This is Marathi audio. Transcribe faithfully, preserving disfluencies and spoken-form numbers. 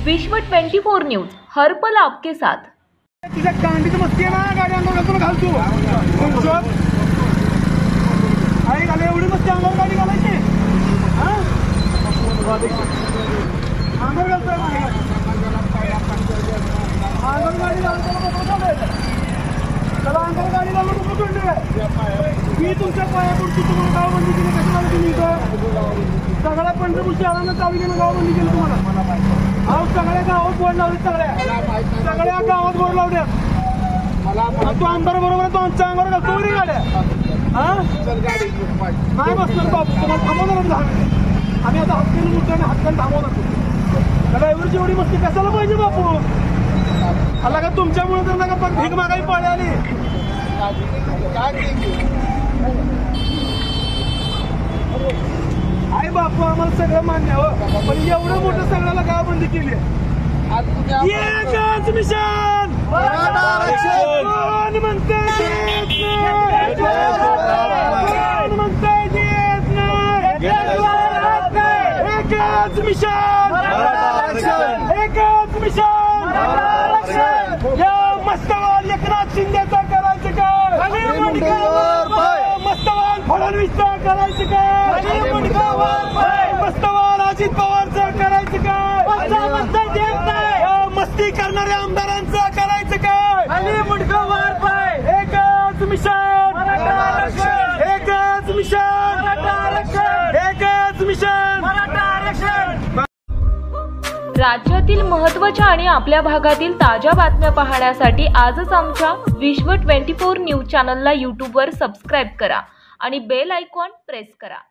विश्व चोवीस न्यूज हर पल आपके साथ। तुझ्या गांडीत मस्ती आहे ना, गाडी अंगावर घालतो घालतो आई घाले एवढी मस्ती अंगावर गाडी घालायची हा अंगावर घालतोय अंगावर गाडी घालतो त्याला अंगावर गाडी घालून नको सोडली मी तुमच्या पायापुरती तुम्हाला गाव बंदी केली कशाला तुम्ही इथं सगळ्या पंढरपूर शहरानं चावी घेऊन गाव बंदी केली तुम्हाला अहो सगळ्या गावात बोर्ड लावले सगळ्या सगळ्या गावात बोर्ड लावल्या तू आमदार बरोबर तो आमच्या अंगावर घालतो रे गाड्या हा नाही बसणार बापू तुम्हाला थांबवणार दहा मिनिट आम्ही आता हक्काने मुद्द्याने हक्काने थांबवणार त्याला एवढी जेवढी मस्ती कशाला पाहिजे बापू आला का तुमच्यामुळे तर नका पण भीक मागाई पाळी आली आई बापू आम्हाला सगळं मान्य हो पण एवढं मोठं सगळ्याला गाव बंदी केली एकच मिशन कोण म्हणतंय कोण म्हणतंय एकच मिशन एकच मिशन या मस्तवाल एकनाथ शिंदेचा करायचं काय मस्तवाल फडणवीसचा करायचं काय मस्तवाल अजित पवारचं करायचं काय मस्ती करणाऱ्या आमदारांचं करायचं काय एकच मिशन एकच मिशन एकच मिशन। राज्यातील महत्त्वाच्या आणि आपल्या भागातील ताज्या बातम्या पाहण्यासाठी आजच आमच्या विश्व चोवीस न्यूज चॅनलला यूट्यूबवर सबस्क्राईब करा आणि बेल आयकॉन प्रेस करा।